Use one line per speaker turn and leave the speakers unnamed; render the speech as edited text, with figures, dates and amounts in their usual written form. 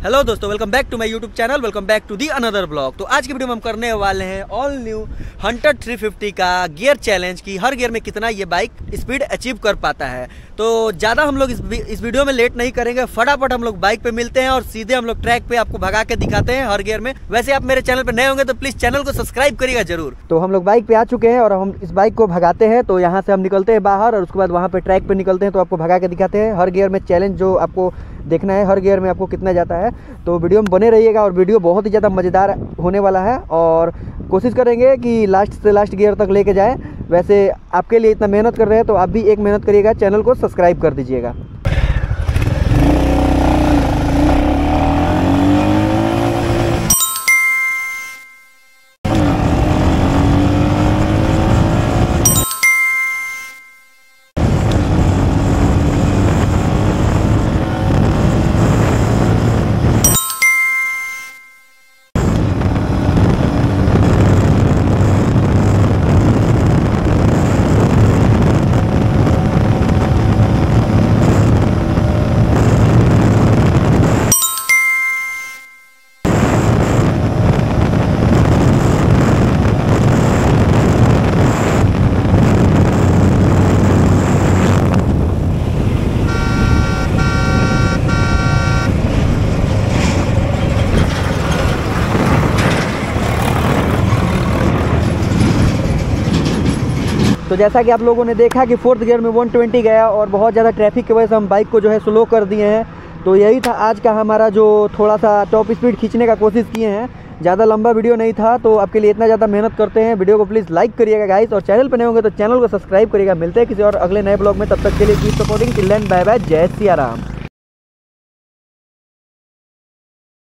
Hello दोस्तों, welcome back to my YouTube channel, welcome back to the another blog. तो आज की video में हम करने वाले हैं ऑल न्यू हंटर 350 का गियर चैलेंज की हर गियर में कितना ये बाइक स्पीड अचीव कर पाता है। तो ज़्यादा हम लोग इस वीडियो में लेट नहीं करेंगे, फटाफट हम लोग बाइक पे मिलते हैं और सीधे हम लोग ट्रैक पे आपको भगा के दिखाते हैं हर गियर में। वैसे आप मेरे चैनल पे नए होंगे तो प्लीज़ चैनल को सब्सक्राइब करिएगा जरूर। तो हम लोग बाइक पे आ चुके हैं और हम इस बाइक को भगाते हैं। तो यहाँ से हम निकलते हैं बाहर और उसके बाद वहाँ पे ट्रैक पे निकलते हैं, तो आपको भगा के दिखाते हैं हर गियर में चैलेंज जो आपको देखना है, हर गियर में आपको कितना जाता है। तो वीडियो में बने रहिएगा और वीडियो बहुत ही ज़्यादा मज़ेदार होने वाला है और कोशिश करेंगे कि लास्ट से लास्ट गियर तक लेके जाएं। वैसे आपके लिए इतना मेहनत कर रहे हैं तो आप भी एक मेहनत करिएगा, चैनल को सब्सक्राइब कर दीजिएगा। तो जैसा कि आप लोगों ने देखा कि फोर्थ गियर में 120 गया और बहुत ज़्यादा ट्रैफिक की वजह से हम बाइक को जो है स्लो कर दिए हैं। तो यही था आज का हमारा जो थोड़ा सा टॉप स्पीड खींचने का कोशिश किए हैं। ज़्यादा लंबा वीडियो नहीं था तो आपके लिए इतना ज़्यादा मेहनत करते हैं। वीडियो को प्लीज़ लाइक करिएगा गाइस और चैनल पर नए होंगे तो चैनल को सब्सक्राइब करिएगा। मिलते हैं किसी और अगले नए ब्लॉग में, तब तक के लिए keep supporting. Till then bye bye, जय सिया राम।